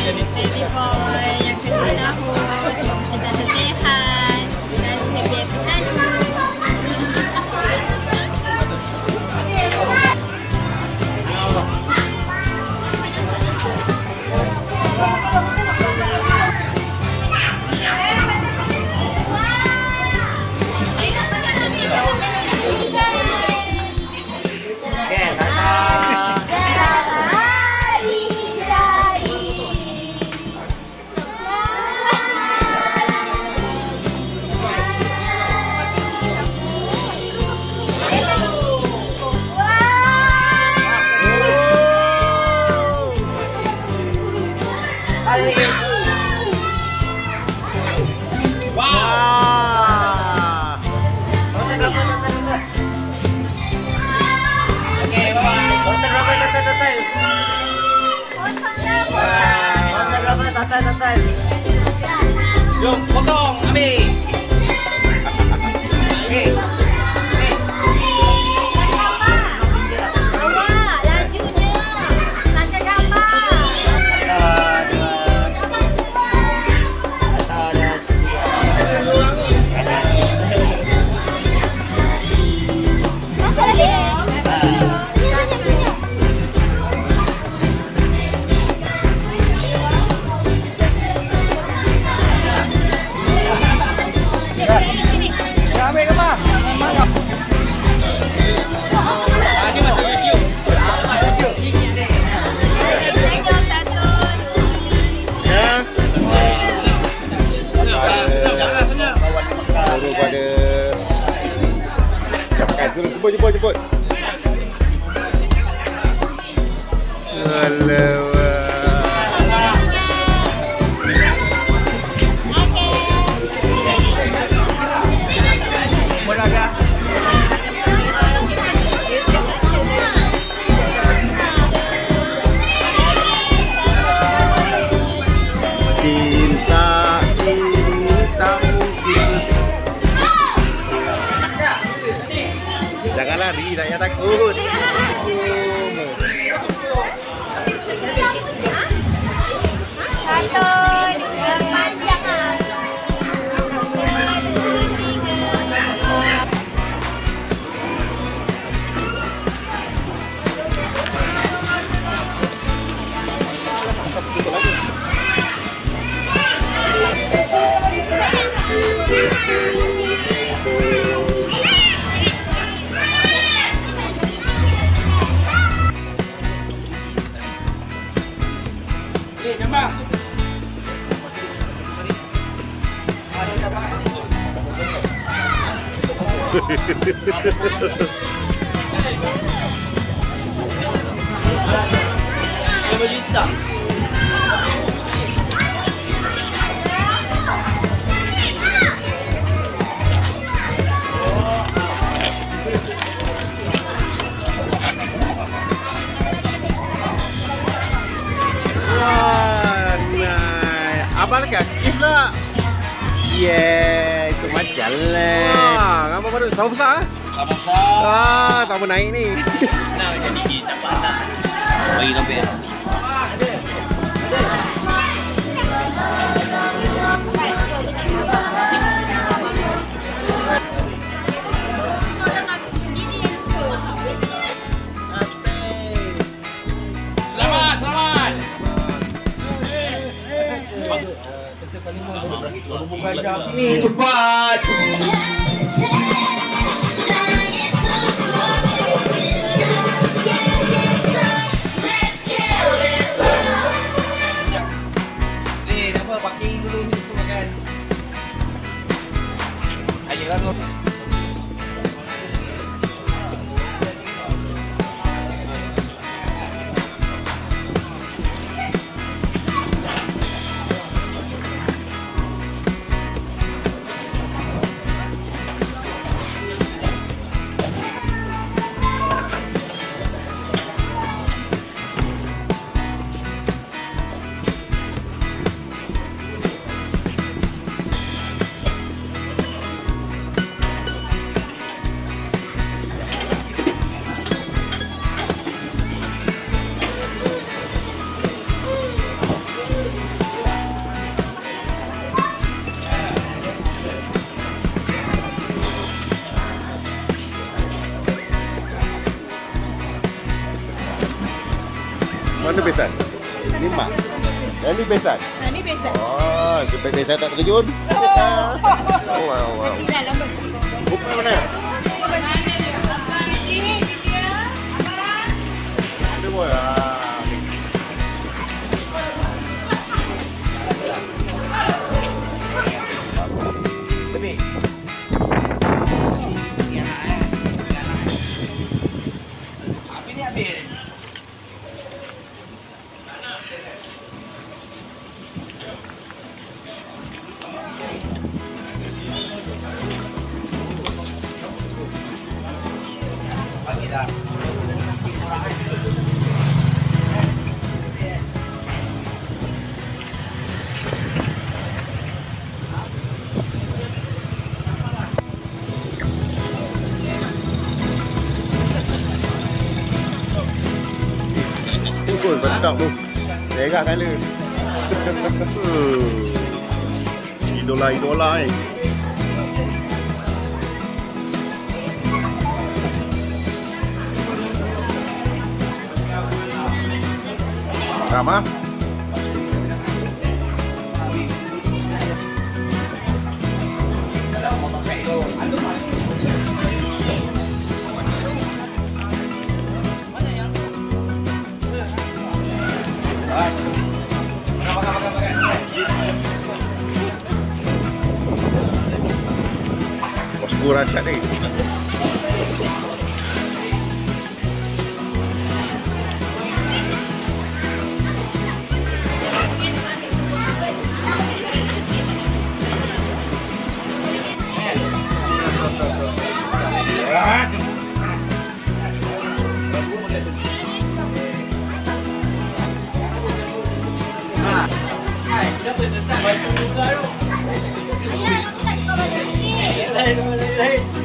Baby boy yang kedua tahun, kita sehat dan happy selalu. Jom, potong, ambil. Okey. Jemput. Alamak. Jangan lari, saya takut. Abang kaki pula. Yeah, itu macam lah. Wah, apa baru? Sama besar? Sama besar. Tambah naik ni. Nah, jadi tak panas. Bagi nampak. Selamat. Cepat. Parking dulu untuk makan. Ayolah tu. Mana besan? Ini mak. Yang ni besan. Ini besan. Oh, sebab besan tak terkejut. Wow. Dah lama. Bukan mana? Ada boy. Ini. Sedap tu. Lerak kala. Idola ni. Sama. Bosku rakyat ni. Hey.